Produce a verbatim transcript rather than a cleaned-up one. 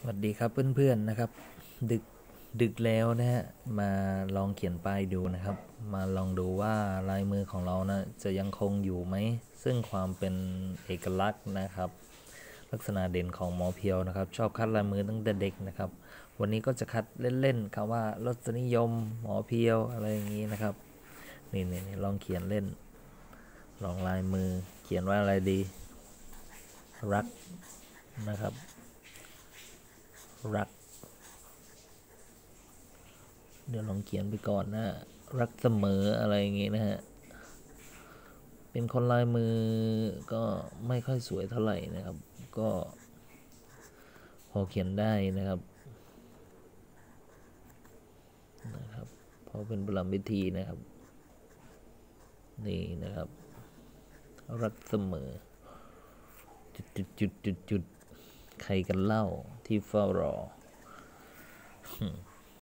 สวัสดีครับเพื่อนๆนะครับดึกดึกแล้วนะฮะมาลองเขียนป้ายดูนะครับมาลองดูว่าลายมือของเรานะจะยังคงอยู่ไหมซึ่งความเป็นเอกลักษณ์นะครับลักษณะเด่นของหมอเพียวนะครับชอบคัดลายมือตั้งแต่เด็กนะครับวันนี้ก็จะคัดเล่นๆคำว่ารสนิยมหมอเพียวอะไรอย่างนี้นะครับนี่นี่ลองเขียนเล่นลองลายมือเขียนว่าอะไรดีรักนะครับรักเดี๋ยวลองเขียนไปก่อนนะรักเสมออะไรอย่างงี้นะฮะเป็นคนลายมือก็ไม่ค่อยสวยเท่าไหร่นะครับก็พอเขียนได้นะครับนะครับพอเป็นประลำพิธีนะครับนี่นะครับรักเสมอจุดจุดจุดจุดจุดใครกันเล่าที่เฝ้ารอ